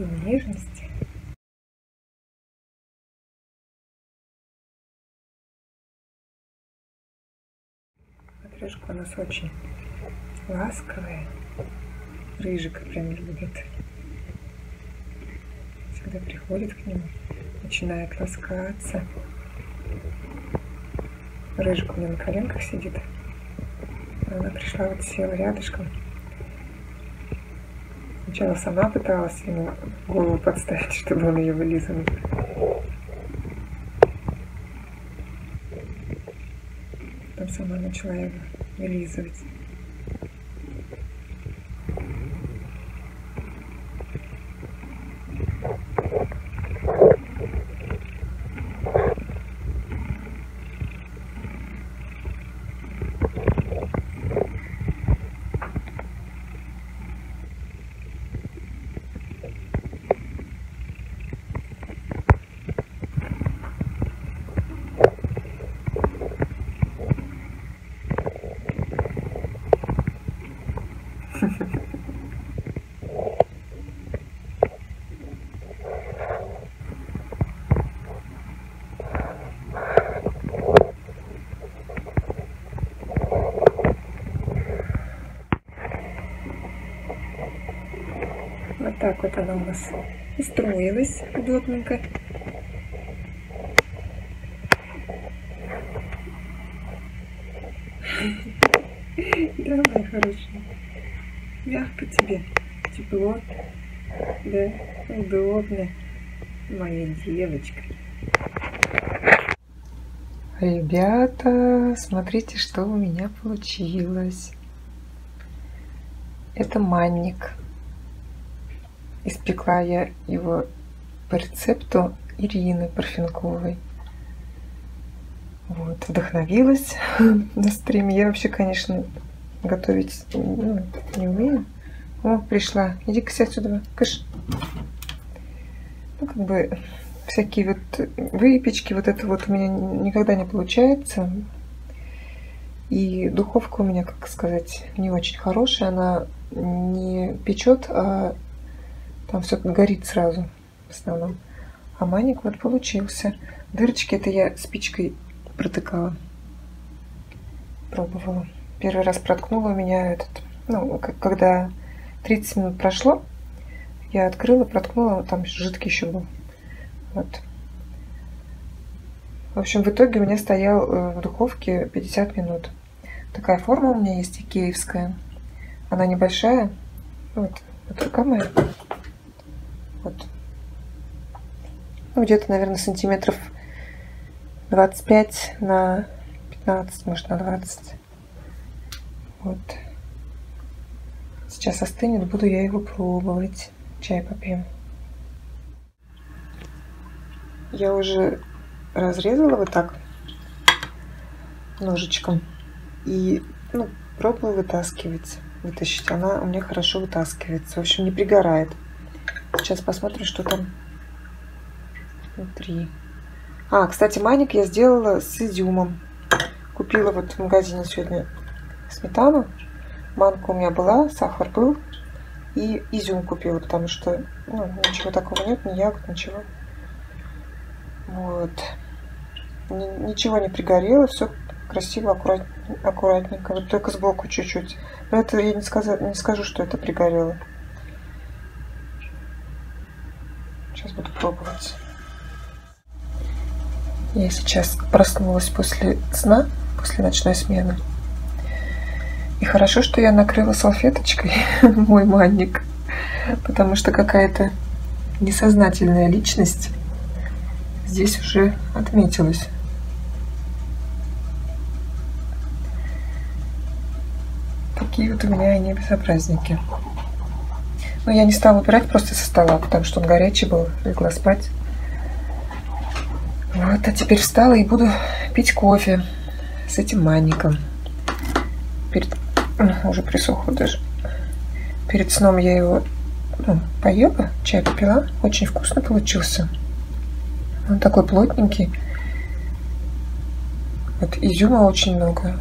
и нежности. Матрешка у нас очень ласковая. Рыжика прям любит. Всегда приходит к нему, начинает ласкаться. Рыжик у меня на коленках сидит. Она пришла, вот села рядышком. Сначала сама пыталась ему голову подставить, чтобы он ее вылизывал. Потом сама начала его вылизывать. Вот так вот она у нас устроилась удобненько. Давай, хорошая. Мягко тебе, тепло, да, удобно. Моя девочка. Ребята, смотрите, что у меня получилось. Это манник. Испекла я его по рецепту Ирины Парфенковой. Вот, вдохновилась на стриме. Я вообще, конечно, готовить не умею. О, пришла. Иди-ка отсюда, кыш. Ну, как бы, всякие вот выпечки, вот это вот у меня никогда не получается. И духовка у меня, как сказать, не очень хорошая. Она не печет, а там все горит сразу в основном. А манник вот получился. Дырочки это я спичкой протыкала. Пробовала. Первый раз проткнула у меня этот, ну, когда 30 минут прошло, я открыла, проткнула, там жидкий еще был. Вот. В общем, в итоге у меня стоял в духовке 50 минут. Такая форма у меня есть, икеевская. Она небольшая. Вот рука моя. Вот. Ну, где-то, наверное, сантиметров 25 на 15, может, на 20. Вот. Сейчас остынет, буду я его пробовать. Чай попьем. Я уже разрезала вот так ножичком и пробую вытащить. Она у меня хорошо вытаскивается. В общем, не пригорает. Сейчас посмотрим, что там внутри. А, кстати, манник я сделала с изюмом. Купила вот в магазине сегодня сметану. Манка у меня была, сахар был. И изюм купила, потому что ничего такого нет, ни ягод, ничего. Вот. Ничего не пригорело, все красиво, аккуратненько. Вот только сбоку чуть-чуть. Но это я не скажу, что это пригорело. Сейчас буду пробовать. Я сейчас проснулась после сна, после ночной смены. И хорошо, что я накрыла салфеточкой мой манник, потому что какая-то несознательная личность здесь уже отметилась. Такие вот у меня они безобразники. Но я не стала убирать просто со стола, потому что он горячий был, легла спать. Вот, а теперь встала и буду пить кофе с этим манником. Уже присохло даже. Перед сном я его поела, чай попила. Очень вкусно получился. Он такой плотненький. Вот изюма очень много.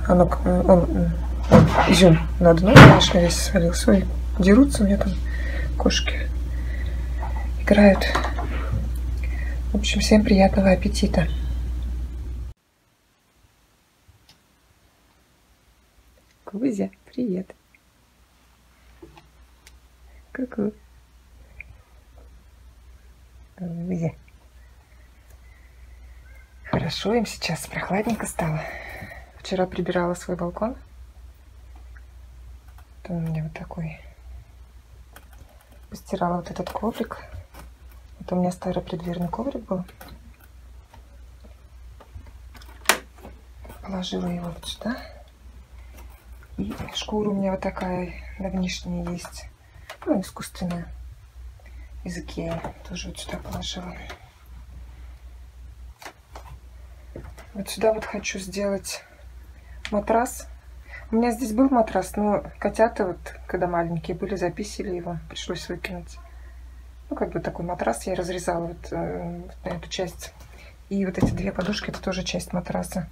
Изюм на дно, конечно, весь свалился. Ой, дерутся у меня там кошки. играют. В общем, всем приятного аппетита. Кузя, привет. Ку-ку. Кузя. Хорошо им сейчас, прохладненько стало. Вчера прибирала свой балкон. Там у меня вот такой. Постирала вот этот коврик. Это у меня старый преддверный коврик был. Положила его вот сюда. И шкура у меня вот такая давнишняя есть. Ну, искусственная. Из Икеи. Тоже вот сюда положила. Вот сюда вот хочу сделать матрас. У меня здесь был матрас, но котята вот, когда маленькие были, записали его. Пришлось выкинуть. Ну, как бы такой матрас я разрезала вот, на эту часть. И вот эти две подушки, это тоже часть матраса.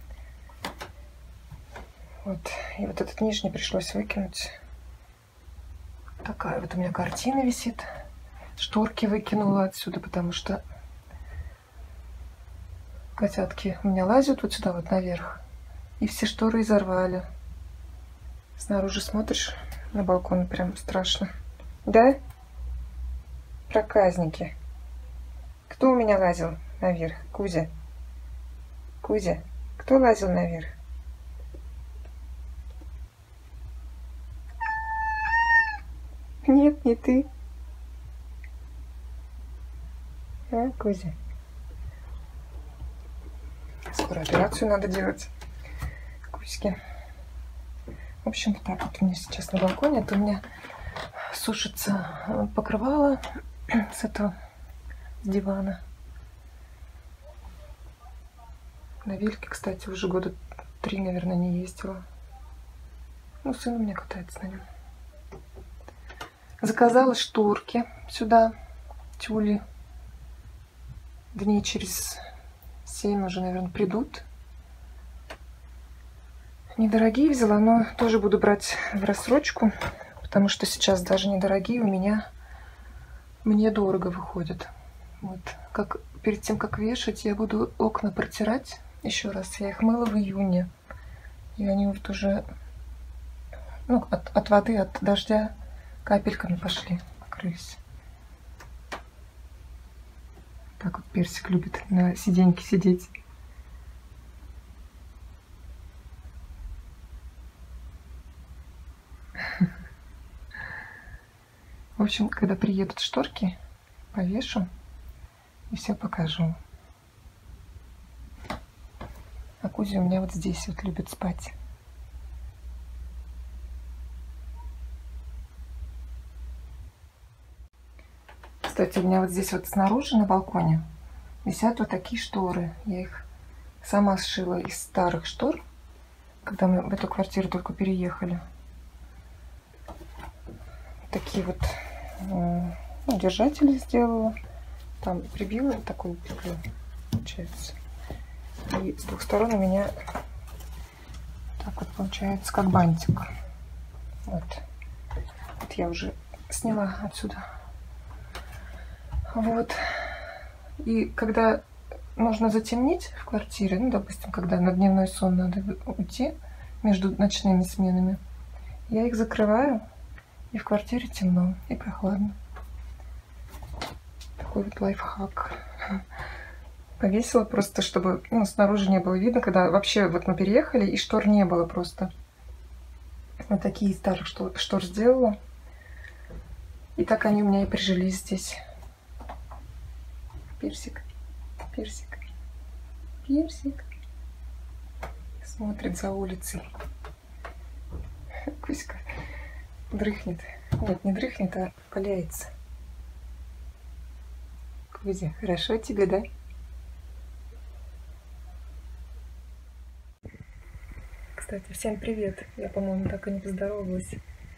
Вот. И вот этот нижний пришлось выкинуть. Такая вот у меня картина висит. Шторки выкинула отсюда, потому что котятки у меня лазят вот сюда вот наверх. И все шторы изорвали. Снаружи смотришь на балкон, прям страшно. Да? Проказники. Кто у меня лазил наверх? Кузя. Кузя. Кто лазил наверх? Нет, не ты. А, Кузя. Скоро операцию надо делать. Кузьки. В общем, так вот у меня сейчас на балконе. Это у меня сушится покрывало с этого, с дивана. На велике, кстати, уже года 3, наверное, не ездила. Ну, сын у меня катается на нем. Заказала шторки сюда, тюли. Дней через 7 уже, наверное, придут. Недорогие взяла, но тоже буду брать в рассрочку, потому что сейчас даже недорогие у меня мне дорого выходят. Вот. Перед тем, как вешать, я буду окна протирать еще раз. Я их мыла в июне. И они вот уже, ну, от воды, от дождя капельками пошли, покрылись. Так вот Персик любит на сиденьке сидеть. В общем, когда приедут шторки, повешу и все покажу. А Кузя у меня вот здесь вот любит спать. Кстати, у меня вот здесь вот снаружи на балконе висят вот такие шторы. Я их сама сшила из старых штор, когда мы в эту квартиру только переехали. Такие вот, ну, держатели сделала. Там прибила такую петлю, получается. И с двух сторон у меня так вот получается, как бантик. Вот. Вот я уже сняла отсюда. Вот. И когда нужно затемнить в квартире, ну, допустим, когда на дневной сон надо уйти между ночными сменами, я их закрываю, и в квартире темно и прохладно. Такой вот лайфхак. Повесила просто, чтобы, ну, снаружи не было видно, когда вообще вот мы переехали, и штор не было просто. Вот такие старых штор сделала. И так они у меня и прижились здесь. Персик, Персик, Персик. Смотрит за улицей. Кузька дрыхнет. Нет, не дрыхнет, а валяется. Кузя, хорошо тебе, да? Кстати, всем привет. Я, по-моему, так и не поздоровалась.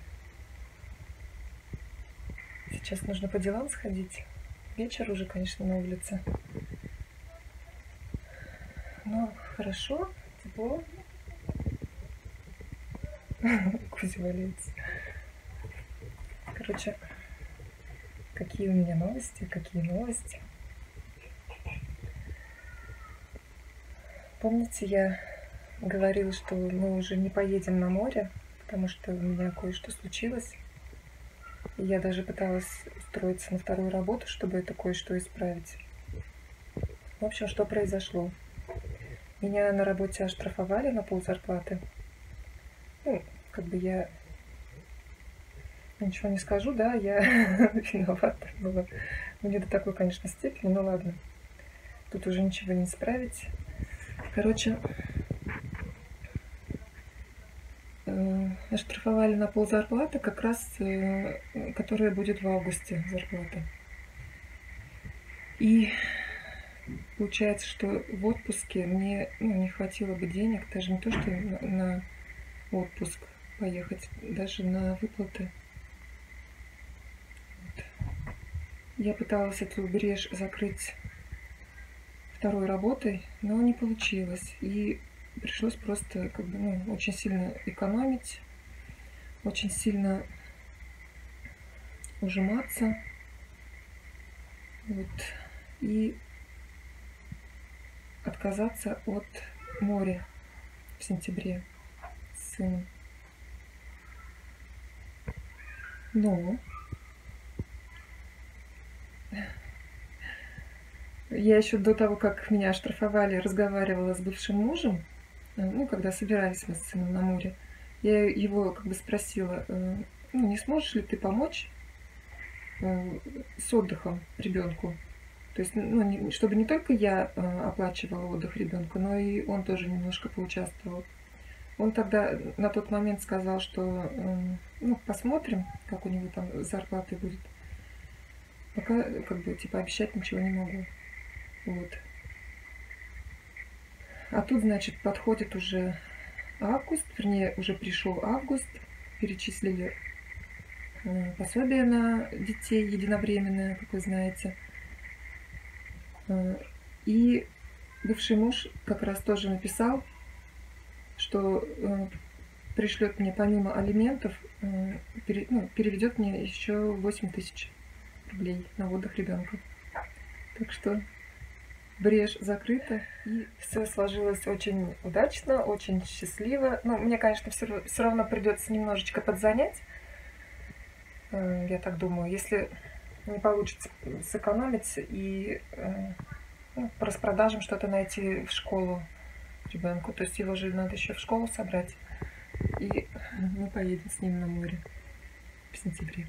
Сейчас нужно по делам сходить. Вечер уже, конечно, на улице. Но хорошо, тепло. Кузя валяется. Короче, какие у меня новости, какие новости. Помните, я говорила, что мы уже не поедем на море, потому что у меня кое-что случилось. И я даже пыталась устроиться на вторую работу, чтобы это кое-что исправить. В общем, что произошло? Меня на работе оштрафовали на ползарплаты. Ну, как бы я ничего не скажу, да, я виновата была. Ну, не до такой, конечно, степени, но ладно. Тут уже ничего не исправить. Короче, оштрафовали на ползарплаты, как раз, которая будет в августе зарплата. И получается, что в отпуске мне не хватило бы денег, даже не то, что на отпуск поехать, даже на выплаты. Вот. Я пыталась эту брешь закрыть второй работой, но не получилось. И пришлось просто как бы, очень сильно экономить, очень сильно ужиматься. Вот. И отказаться от моря в сентябре с сыном. Но я еще до того, как меня оштрафовали, разговаривала с бывшим мужем, когда собирались мы с сыном на море. Я его как бы спросила, не сможешь ли ты помочь с отдыхом ребенку? То есть, чтобы не только я оплачивала отдых ребенка, но и он тоже немножко поучаствовал. Он тогда на тот момент сказал, что посмотрим, как у него там с зарплатой будет. Пока как бы типа обещать ничего не могу. Вот. А тут, значит, подходит уже август, вернее, уже пришел август, перечислили пособие на детей единовременное, как вы знаете. И бывший муж как раз тоже написал, что пришлет мне помимо алиментов, переведет мне еще 8 тысяч рублей на отдых ребенка. Так что брешь закрыта, и все сложилось очень удачно, очень счастливо. Мне, конечно, все равно придется немножечко подзанять. Я так думаю, если не получится сэкономить и по распродажам что-то найти в школу ребенку. То есть его же надо еще в школу собрать. И мы поедем с ним на море в сентябре.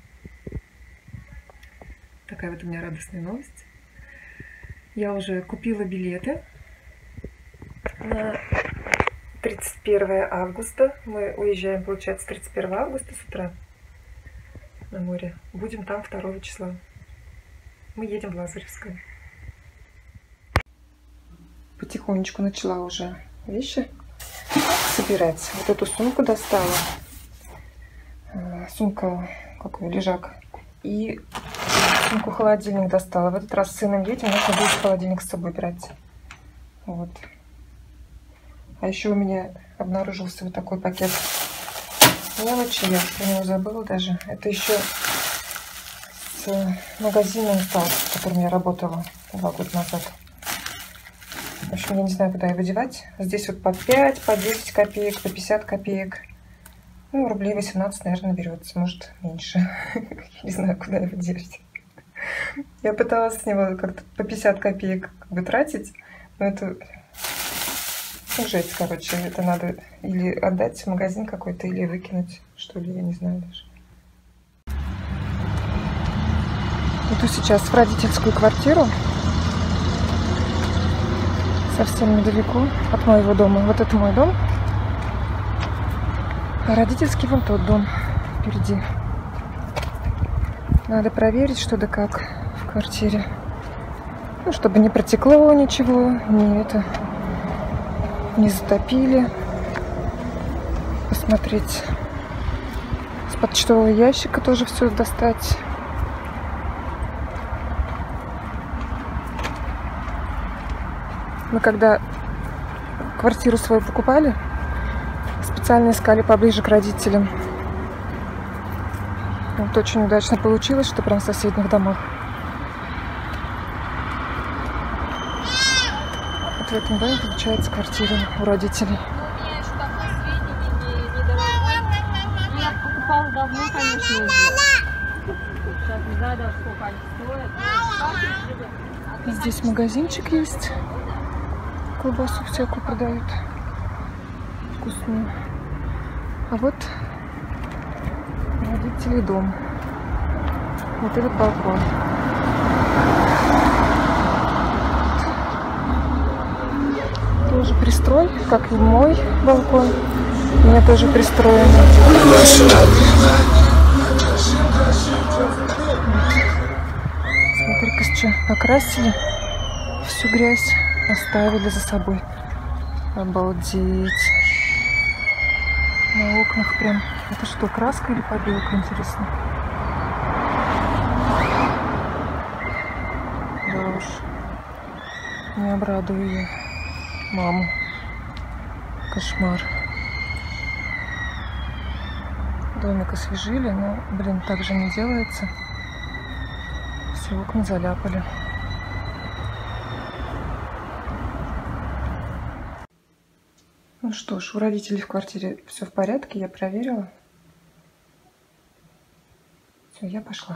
Такая вот у меня радостная новость. Я уже купила билеты на 31 августа. Мы уезжаем, получается, 31 августа с утра на море. Будем там 2 числа. Мы едем в Лазаревское. Потихонечку начала уже вещи собирать. Вот эту сумку достала. Сумка, лежак. И сумку-холодильник достала. В этот раз с сыном едем, нужно будет холодильник с собой брать. Вот. А еще у меня обнаружился вот такой пакет мелочи. Я про него забыла даже. Это еще с магазина «Инсталл», в котором я работала 2 года назад. В общем, я не знаю, куда его девать. Здесь вот по 5, по 10 копеек, по 50 копеек. Рублей 18, наверное, берется. Может, меньше. Не знаю, куда его девать. Я пыталась с него как-то по 50 копеек тратить. Но это жесть, короче. Это надо или отдать в магазин какой-то, или выкинуть, что ли, я не знаю даже. Иду сейчас в родительскую квартиру. Совсем недалеко от моего дома. Вот это мой дом. А родительский вон тот дом впереди. Надо проверить, что да как в квартире. Чтобы не протекло ничего, не затопили. Посмотреть. С почтового ящика тоже все достать. Мы когда квартиру свою покупали, специально искали поближе к родителям. Вот очень удачно получилось, что прям в соседних домах. Вот в этом доме получается квартира у родителей. Я покупала давно, конечно, сейчас не знаю даже, сколько они стоят. Здесь магазинчик есть. Колбасу всякую продают. Вкусную. А вот родителей дом. Вот этот балкон. Тоже пристрой, как и мой балкон. У меня тоже пристроен. Смотри-ка, что покрасили. Всю грязь оставили за собой. Обалдеть. На окнах прям. Это что, краска или побелка, интересно? Да уж. Не обрадую я маму. Кошмар. Домик освежили, но, блин, так же не делается. Все окна заляпали. Ну что ж, у родителей в квартире все в порядке, я проверила. Все, я пошла.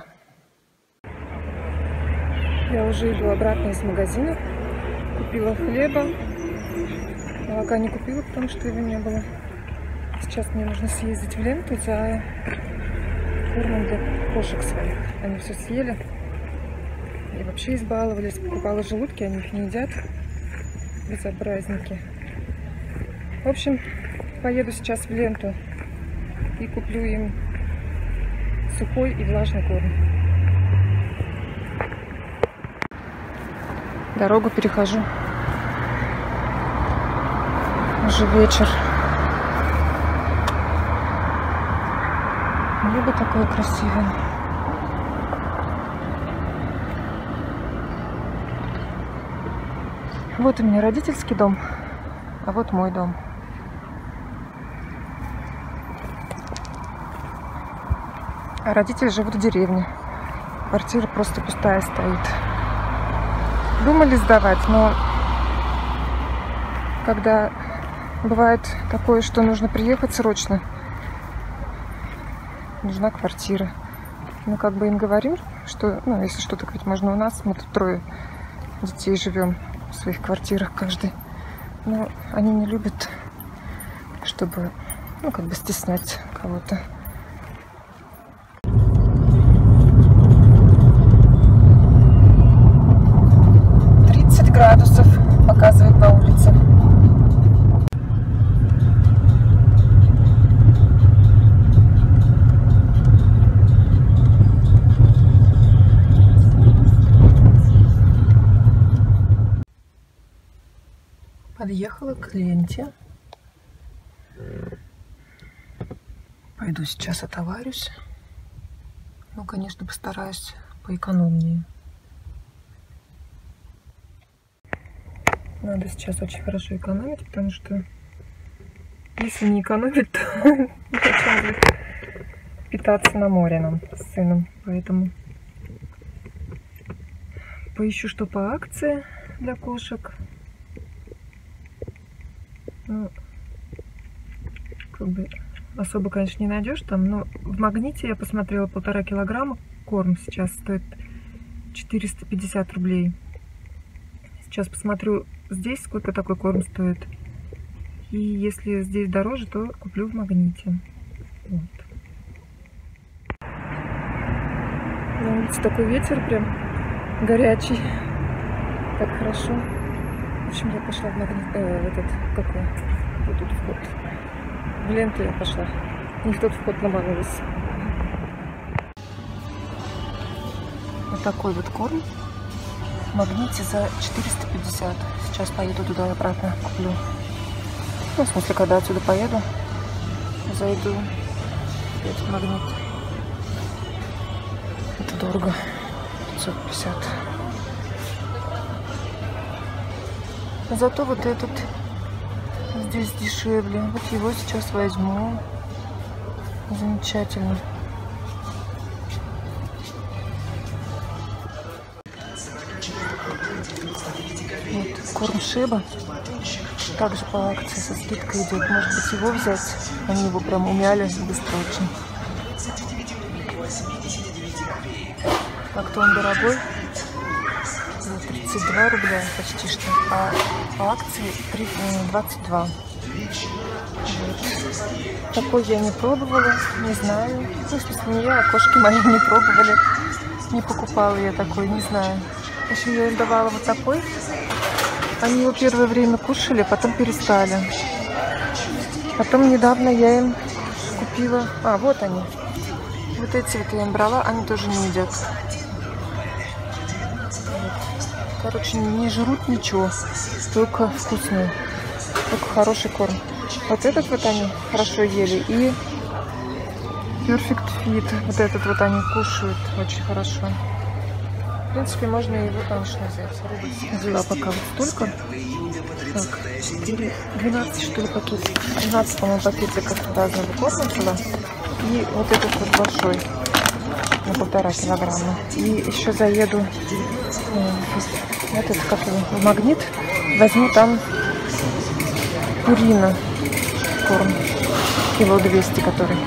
Я уже иду обратно из магазина. Купила хлеба. Молока не купила, потому что его не было. Сейчас мне нужно съездить в Ленту за кормом для кошек своих. Они все съели. И вообще избаловались. Покупала желудки, они их не едят. Безобразники. В общем, поеду сейчас в Ленту и куплю им сухой и влажный корм. Дорогу перехожу. Уже вечер. Небо такое красивое. Вот у меня родительский дом, а вот мой дом. А родители живут в деревне. Квартира просто пустая стоит. Думали сдавать, но когда бывает такое, что нужно приехать срочно, нужна квартира. Ну, как бы им говорим, что, ну, если что, так ведь можно у нас. Мы тут 3 детей живем в своих квартирах каждый. Но они не любят, чтобы, ну, как бы стеснять кого-то. 30 градусов показывает на улице. Подъехала к Ленте. Пойду сейчас отоварюсь. Ну, конечно, постараюсь поэкономнее. Надо сейчас очень хорошо экономить, потому что если не экономить, то зачем же питаться на море нам с сыном. Поэтому поищу, что по акции для кошек. Ну, как бы особо, конечно, не найдешь там, но в Магните я посмотрела 1,5 килограмма. Корм сейчас стоит 450 рублей. Сейчас посмотрю здесь, сколько такой корм стоит. И если здесь дороже, то куплю в Магните. Вот. На улице такой ветер прям горячий. Так хорошо. В общем, я пошла в Магнит... какой? Вот тут вход. В Ленту я пошла. Не в тот вход ломанулась. Вот такой вот корм. В Магните за 450. Сейчас поеду туда и обратно куплю. Ну, в смысле, когда отсюда поеду, зайду опять в Магнит. Это дорого. 550. Зато вот этот здесь дешевле. Вот его сейчас возьму. Замечательно. корм Шеба. Также по акции со скидкой идет. Может быть, его взять? Они его прям умяли быстро очень. Так-то он дорогой. 32 рубля почти что. А по акции 22. Вот. Такой я не пробовала, не знаю. Ну, в смысле, не я, а кошки мои не пробовали. Не покупала я такой, не знаю. В общем, я им давала вот такой. Они его первое время кушали, потом перестали. Потом недавно я им купила... А, вот они. Вот эти вот я им брала, они тоже не едят. Короче, не жрут ничего, только вкусную, только хороший корм. Вот этот вот они хорошо ели, и Perfect Fit, вот этот вот они кушают очень хорошо. В принципе, можно его, конечно, взять. Взяла пока вот столько. Так, 12, что ли, пакетиков. 12, по-моему, пакетиков разного корма взяла. И вот этот вот большой, на 1,5 килограмма. И еще заеду этот, как его, в Магнит. Возьму там Purina корм, кило 200, который.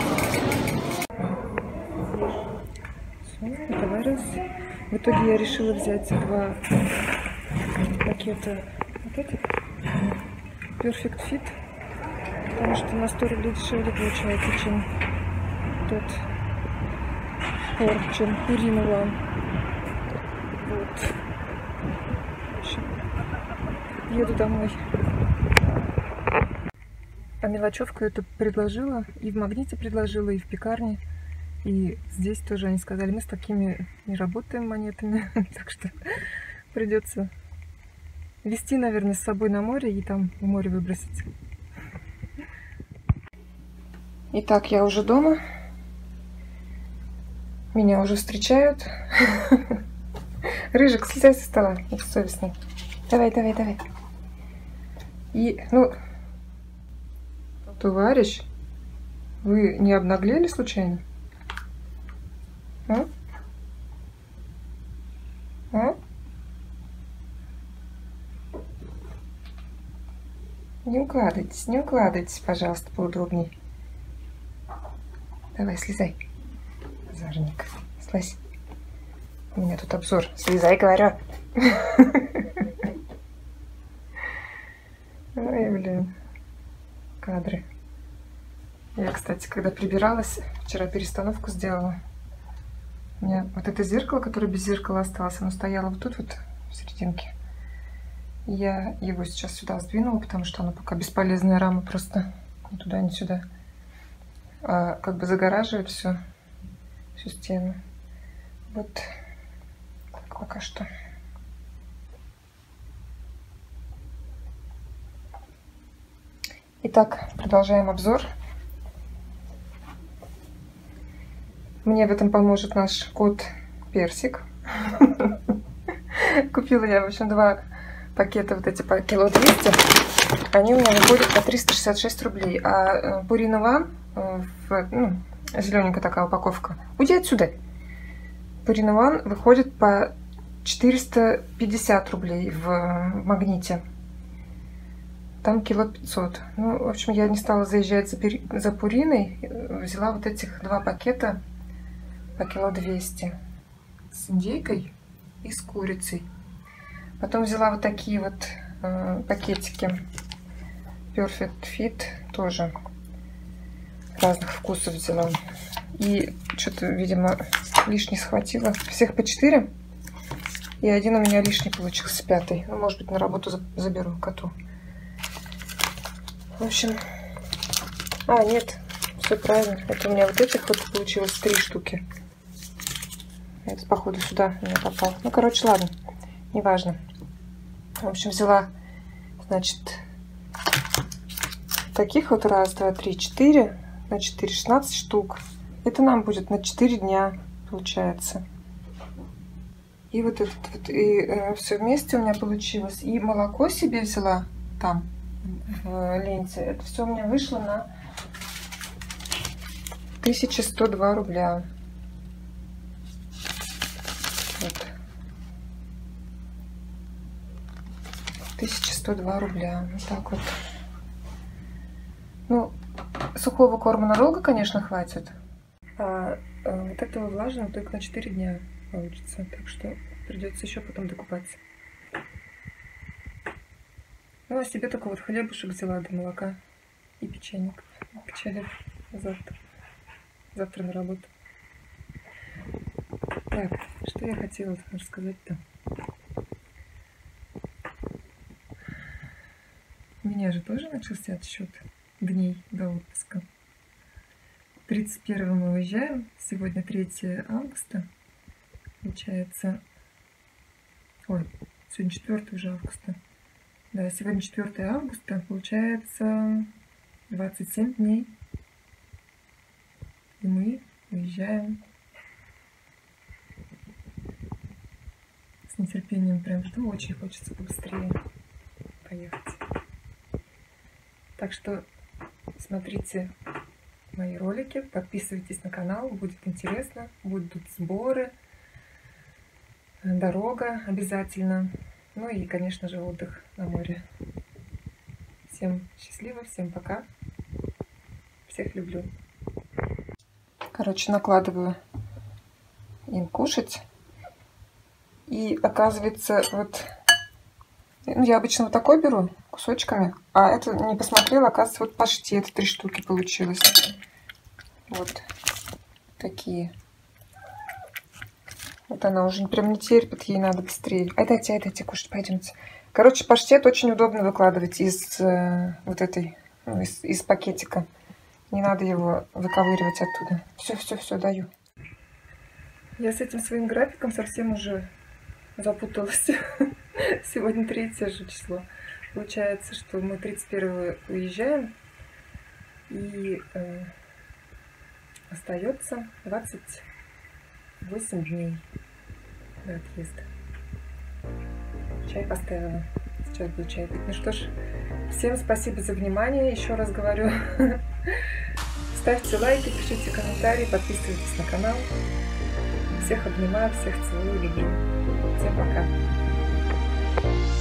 Все, раз. В итоге я решила взять 2 пакета вот этих Perfect Fit, потому что на 100 рублей дешевле получается, чем тот корм, чем Purina One. Вот. В общем, еду домой. А мелочевку эту предложила, и в Магните предложила, и в пекарне. И здесь тоже они сказали, мы с такими не работаем монетами, так что придется везти, наверное, с собой на море и там в море выбросить. Итак, я уже дома. Меня уже встречают. Рыжик, слезай со стола, бессовестный. Давай, давай, давай. И, ну, товарищ, вы не обнаглели случайно? А? А? Не укладывайтесь, пожалуйста, поудобнее. Давай, слезай. Озорник, слазь. У меня тут обзор. Слезай, говорю. Ой, блин. Кадры. Я, кстати, когда прибиралась, вчера перестановку сделала. У меня вот это зеркало, которое без зеркала осталось, оно стояло вот тут вот в серединке. Я его сейчас сюда сдвинула, потому что оно пока бесполезная рама, просто ни туда, ни сюда. А как бы загораживает всю стену. Вот так пока что. Итак, продолжаем обзор. Мне в этом поможет наш кот Персик. Купила я, в общем, 2 пакета вот эти по кило 200. Они у меня выходят по 366 рублей. А Purina One, зелененькая такая упаковка. Уйди отсюда. Purina One выходит по 450 рублей в Магните. Там кило 500. Ну, в общем, я не стала заезжать за Пуриной. Взяла вот этих 2 пакета по кило 200 с индейкой и с курицей. Потом взяла вот такие вот пакетики Perfect Fit, тоже разных вкусов взяла. И что-то, видимо, лишний схватила. Всех по 4. И один у меня лишний получился, 5-й. Ну, может быть, на работу заберу коту. В общем... А, нет, все правильно. Это у меня вот этих вот получилось 3 штуки. Это, походу, сюда у меня попал. Ну, короче, ладно, неважно. В общем, взяла, значит, таких вот 1, 2, 3, 4, на 4, 16 штук. Это нам будет на 4 дня, получается. И вот этот вот, и все вместе у меня получилось. И молоко себе взяла там, в ленте. Это все у меня вышло на 1102 рубля. Вот. 102 рубля. Вот так вот. Ну, сухого корма надолго, конечно, хватит. А вот этого влажного только на 4 дня получится. Так что придется еще потом докупаться. Ну, а себе только вот хлебушек взяла до молока и печенье к чаю завтра. Завтра на работу. Так, что я хотела рассказать-то? У меня же тоже начался отсчет дней до отпуска. 31 мы уезжаем. Сегодня 3 августа. Получается... Ой, сегодня 4 уже августа. Да, сегодня 4 августа. Получается 27 дней. И мы уезжаем. С нетерпением прям жду. Очень хочется побыстрее поехать. Так что смотрите мои ролики, подписывайтесь на канал, будет интересно, будут сборы, дорога обязательно, ну и, конечно же, отдых на море. Всем счастливо, всем пока, всех люблю. Короче, накладываю им кушать, и оказывается, вот, ну, я обычно вот такой беру кусочками, а это не посмотрела, оказывается, вот паштет 3 штуки получилось. Вот такие. Вот она уже прям не терпит, ей надо быстрее. Ай, дайте кушать, пойдемте. Короче, паштет очень удобно выкладывать из вот этой, ну, из пакетика. Не надо его выковыривать оттуда. Все, даю. Я с этим своим графиком совсем уже запуталась. Сегодня 3 же число. Получается, что мы 31 уезжаем. И остается 28 дней до отъезда. Чай поставила. Сейчас буду чай пить. Ну что ж, всем спасибо за внимание. Еще раз говорю. Ставьте лайки, пишите комментарии, подписывайтесь на канал. Всех обнимаю, всех целую, люблю. Всем пока.